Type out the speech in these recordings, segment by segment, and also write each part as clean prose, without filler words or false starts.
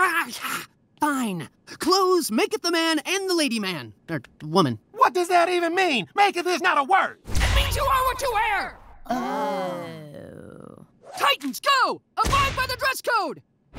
Fine. Clothes maketh the man and the lady man. Or woman. What does that even mean? Maketh is not a word. It means you are what you wear! Oh. Titans, go! Abide by the dress code!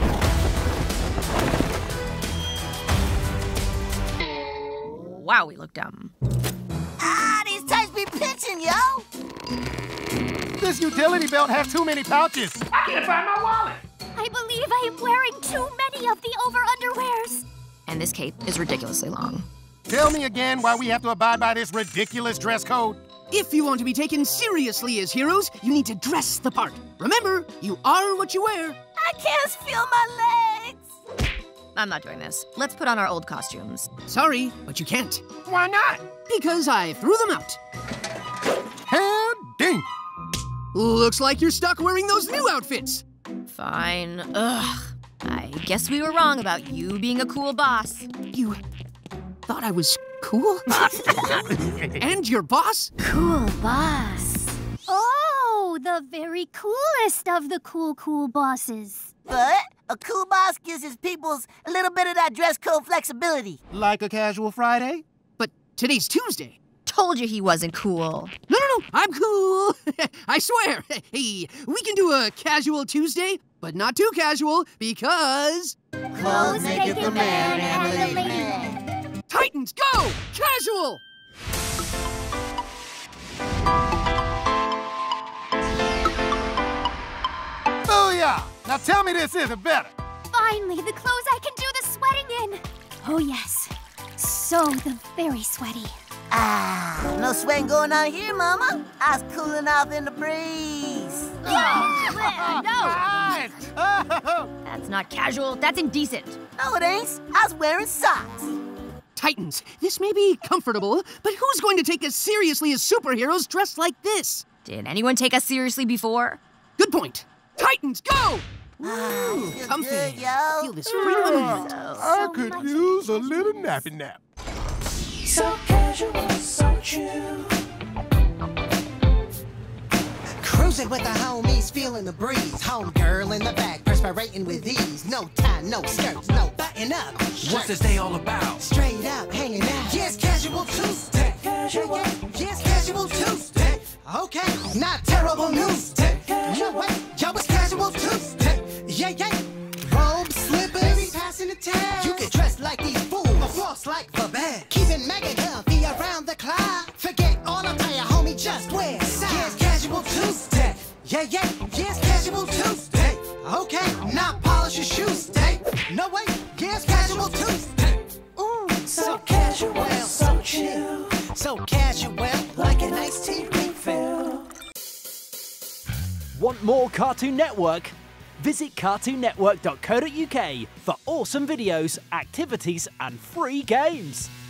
Wow, we look dumb. These tights be pinching, yo! This utility belt has too many pouches. I can't find my wallet. I believe I am wearing too many of the over-underwears. And this cape is ridiculously long. Tell me again why we have to abide by this ridiculous dress code. If you want to be taken seriously as heroes, you need to dress the part. Remember, you are what you wear. I can't feel my legs. I'm not doing this. Let's put on our old costumes. Sorry, but you can't. Why not? Because I threw them out. Hell dang. Looks like you're stuck wearing those new outfits. Fine. Ugh. I guess we were wrong about you being a cool boss. You thought I was cool? And your boss? Cool boss. Oh, the very coolest of the cool bosses. But a cool boss gives his peoples a little bit of that dress code flexibility. Like a casual Friday? But today's Tuesday. Told you he wasn't cool. No, I'm cool. I swear. Hey, we can do a casual Tuesday, but not too casual, because... Clothes maketh the man and the lady man. Titans, go! Casual! Booyah! Now tell me this isn't better. Finally, the clothes I can do the sweating in. Oh, yes. So the very sweaty. No sweating going on here, Mama. I was cooling off in the breeze. That's not casual. That's indecent. No, it ain't. I was wearing socks. Titans, this may be comfortable, but who's going to take us seriously as superheroes dressed like this? Did anyone take us seriously before? Good point. Titans, go! Ooh, Comfy. good, yo. Feel this freedom movement. I could use a little nappy nap. So casual, so chill. Cruising with the homies, feeling the breeze. Home girl in the back, perspirating with ease. No tie, no skirts, no button up. What's this day all about? Straight up, hanging out. Yes, casual Tuesday. Casual. Yes, casual Tuesday. Okay, not terrible news. No way, yo, it's casual Tuesday. Yeah. Robes, slippers, passing the time. You can dress like these fools, or floss like the band. Keeping mega comfy around the clock. Forget all attire, homie, just wear size. Yes, casual Tuesday. Yeah. Yes, casual Tuesday. Okay, not polish your shoes day. No way, yes, casual Tuesday. Ooh, So casual, so chill. so casual, like a nice tea refill. Want more Cartoon Network? Visit cartoonnetwork.co.uk for awesome videos, activities, and free games.